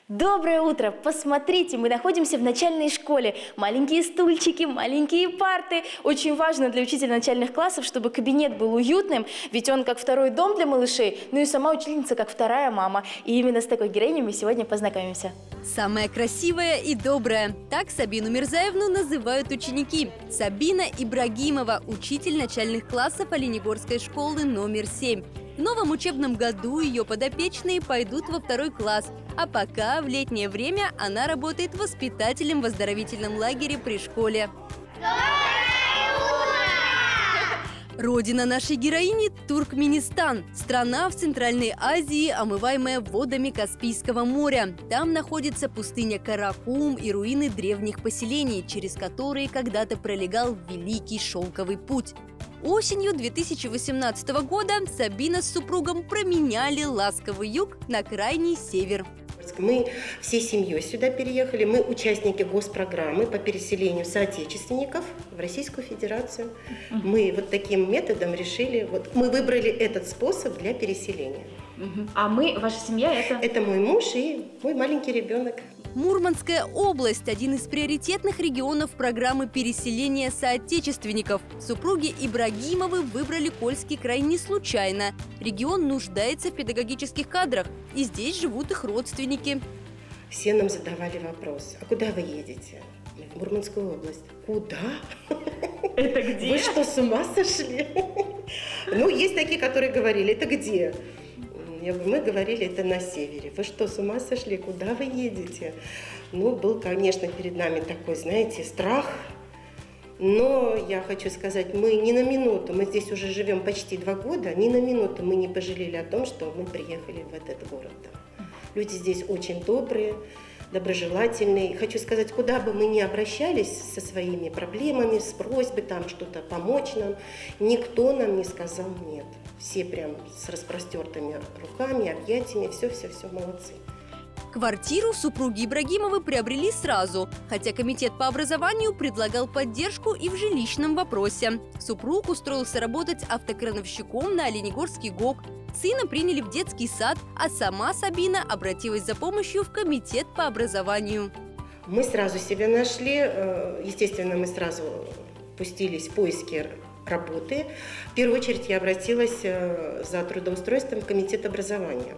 Доброе утро! Посмотрите, мы находимся в начальной школе. Маленькие стульчики, маленькие парты. Очень важно для учителя начальных классов, чтобы кабинет был уютным, ведь он как второй дом для малышей, ну и сама учительница как вторая мама. И именно с такой героиней мы сегодня познакомимся. Самая красивая и добрая. Так Сабину Мирзаевну называют ученики. Сабина Ибрагимова, учитель начальных классов Оленегорской школы номер 7. В новом учебном году ее подопечные пойдут во 2 класс, а пока в летнее время она работает воспитателем в оздоровительном лагере при школе. Родина нашей героини – Туркменистан. Страна в Центральной Азии, омываемая водами Каспийского моря. Там находится пустыня Каракум и руины древних поселений, через которые когда-то пролегал Великий Шелковый путь. Осенью 2018 года Сабина с супругом променяли ласковый юг на крайний север. Мы всей семьей сюда переехали. Мы участники госпрограммы по переселению соотечественников в Российскую Федерацию. Мы вот таким методом решили, мы выбрали этот способ для переселения. А ваша семья это? Это мой муж и мой маленький ребенок. Мурманская область – один из приоритетных регионов программы переселения соотечественников. Супруги Ибрагимовы выбрали Кольский край не случайно. Регион нуждается в педагогических кадрах, и здесь живут их родственники. Все нам задавали вопрос: а куда вы едете? В Мурманскую область. Куда? Это где? Вы что, с ума сошли? Ну, есть такие, которые говорили: это где? Мы говорили, это на севере. Вы что, с ума сошли? Куда вы едете? Ну, был, конечно, перед нами такой, знаете, страх. Но я хочу сказать, мы ни на минуту, мы здесь уже живем почти 2 года, ни на минуту мы не пожалели о том, что мы приехали в этот город. Люди здесь очень добрые, доброжелательные. Хочу сказать, куда бы мы ни обращались со своими проблемами, с просьбой там что-то помочь нам, никто нам не сказал нет. Все прям с распростертыми руками, объятиями, все-все-все, молодцы. Квартиру супруги Ибрагимовы приобрели сразу, хотя комитет по образованию предлагал поддержку и в жилищном вопросе. Супруг устроился работать автокрановщиком на Оленегорский ГОК. Сына приняли в детский сад, а сама Сабина обратилась за помощью в комитет по образованию. Мы сразу себя нашли, естественно, мы сразу пустились в поиски работы. В первую очередь я обратилась за трудоустройством в комитет образования.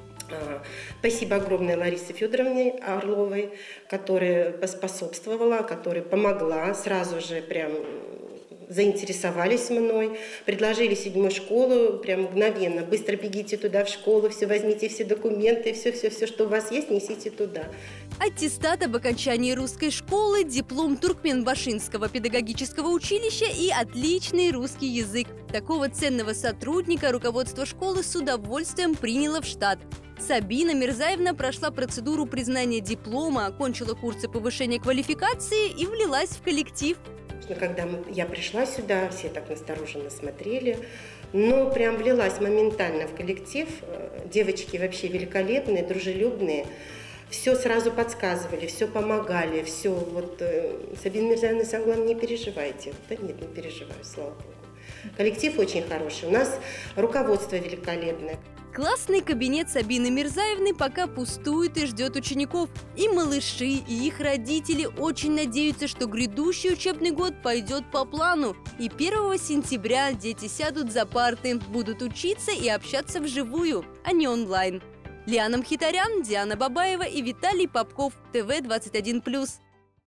Спасибо огромное Ларисе Федоровне Орловой, которая поспособствовала, которая помогла, сразу же прям заинтересовались мной, предложили 7-ю школу, прям мгновенно: быстро бегите туда в школу, все возьмите, все документы, все, что у вас есть, несите туда. Аттестат об окончании русской школы, диплом Туркменбашинского педагогического училища и отличный русский язык. Такого ценного сотрудника руководство школы с удовольствием приняло в штат. Сабина Мирзаевна прошла процедуру признания диплома, окончила курсы повышения квалификации и влилась в коллектив. Когда я пришла сюда, все так настороженно смотрели, но прям влилась моментально в коллектив. Девочки вообще великолепные, дружелюбные, все сразу подсказывали, все помогали, все. Сабина Мирзаевна, самое главное, не переживайте. Да нет, не переживаю, слава богу. Коллектив очень хороший, у нас руководство великолепное. Классный кабинет Сабины Мирзаевны пока пустует и ждет учеников. И малыши, и их родители очень надеются, что грядущий учебный год пойдет по плану. И 1 сентября дети сядут за парты, будут учиться и общаться вживую, а не онлайн. Лиана Мхитарян, Диана Бабаева и Виталий Попков, ТВ 21+.